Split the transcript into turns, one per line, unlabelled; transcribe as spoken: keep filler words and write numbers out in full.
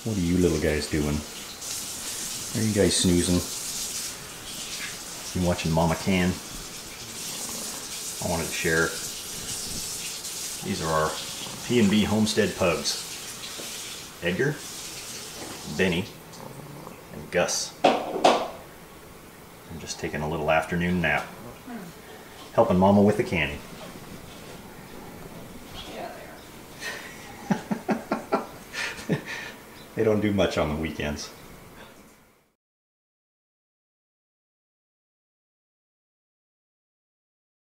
What are you little guys doing? Are you guys snoozing? You watching Mama Can? I wanted to share. These are our P and B Homestead pugs. Edgar, Benny, and Gus. I'm just taking a little afternoon nap. Helping Mama with the canning.
Yeah, they are.
They don't do much on the weekends.